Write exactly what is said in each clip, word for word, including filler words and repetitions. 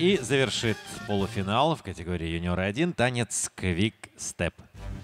И завершит полуфинал в категории юниоры один танец Quick Step.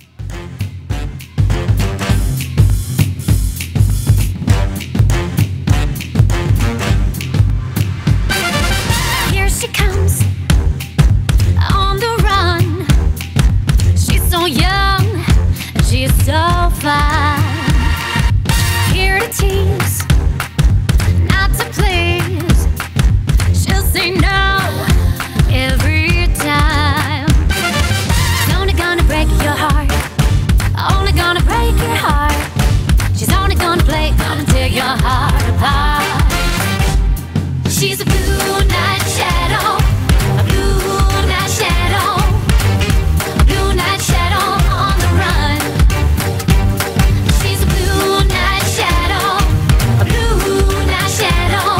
Here she comes on the run. She's so young, she's so fine. Here to tease, not to please. She'll say no every time. She's only gonna break your heart, only gonna break your heart. She's only gonna play, gonna tear your heart apart. She's a blue night shadow, a blue night shadow, a blue night shadow on the run. She's a blue night shadow, a blue night shadow,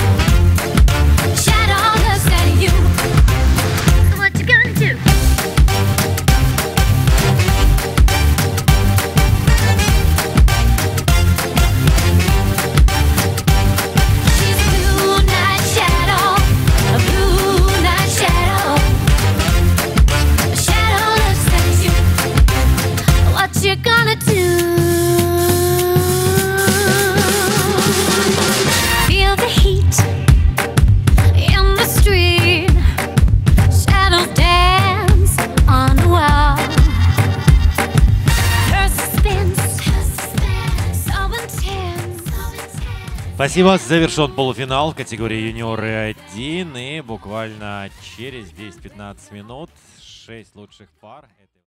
shadow looks at you. So what you gonna do? She's a blue night shadow, a blue night shadow, a shadow looks at you. What you gonna do? Feel the heat in the street. Shadows dance on the wall. Her suspense, so intense. Спасибо. Завершен полуфинал в категории юниоры один. И буквально через десять-пятнадцать минут шесть лучших пар.